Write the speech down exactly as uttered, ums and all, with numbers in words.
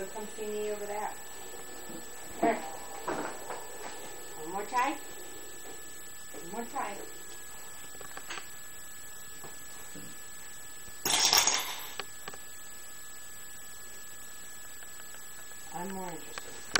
to come see me over there. Here. One more try. One more try. I'm more interested.